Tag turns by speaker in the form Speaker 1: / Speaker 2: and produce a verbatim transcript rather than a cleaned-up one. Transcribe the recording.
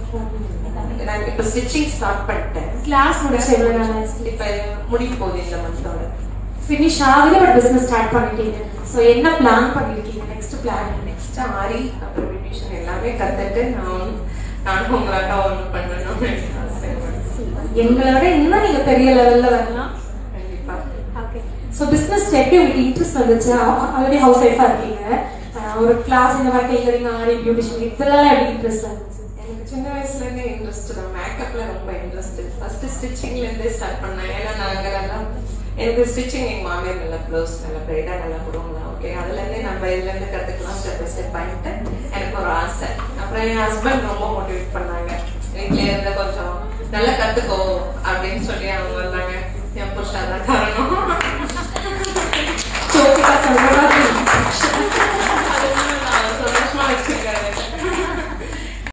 Speaker 1: நான் இப்போ stitching start பண்ணிட்டேன்.
Speaker 2: கிளாஸ் முடிச்சு எவ்வளோ நாள் ஆச்சு?
Speaker 1: இப்போ முடிக்க போகுது இந்த மந்தோட.
Speaker 2: ஃபினிஷ் ஆகுது, பட் பிஸ்னஸ் ஸ்டார்ட் பண்ணிட்டீங்க. ஸோ என்ன பிளான் பண்ணியிருக்கீங்க? நெக்ஸ்ட் பிளான்
Speaker 1: நெக்ஸ்ட் ஆரி அப்புறம் பியூட்டிஷியன் எல்லாமே கற்றுட்டு நான் நானும் உங்களாட்ட ஒன்று பண்ணணும்னு
Speaker 2: எங்களோட இன்னும் நீங்கள் பெரிய லெவலில் வரலாம்.
Speaker 1: கண்டிப்பாக.
Speaker 2: ஓகே. ஸோ பிஸ்னஸ் எப்படி உங்களுக்கு இன்ட்ரெஸ்ட் வந்துச்சு? ஆல்ரெடி ஹவுஸ் ஒய்ஃபாக இருக்கீங்க, ஒரு கிளாஸ் இந்த மாதிரி டெய்லரிங், ஆரி, பியூட்டிஷியன் இதெல்லாம் எப்படி இன்ட்ரெஸ்ட் வந்துச்சு?
Speaker 1: எனக்கு சின்ன வயசுலேருந்தே இன்ட்ரெஸ்ட் தான். மேக்கப்ல ரொம்ப இன்ட்ரெஸ்ட். ஃபர்ஸ்ட் ஸ்டிச்சிங்லேருந்தே ஸ்டார்ட் பண்ணேன். ஏன்னா நாங்கள் நல்லா எனக்கு ஸ்டிச்சிங் எங்கள் மாமியார் நல்லா ப்ளவுஸ் நல்லா பிரைடாக நல்லா போடுவாங்க. ஓகே, அதுலேருந்தே நம்ம இதுலேருந்து கற்றுக்கலாம் ஸ்டெப் பை ஸ்டெப் பண்ணிட்டு எனக்கு ஒரு ஆசை. அப்புறம் என் ஹஸ்பண்ட் ரொம்ப மோட்டிவேட் பண்ணாங்க, வீட்டிலே இருந்த கொஞ்சம் நல்லா கற்றுக்கோ அப்படின்னு சொல்லி அவங்க வந்தாங்க. என் புருஷா தான் காரணம். நான் சொல்ல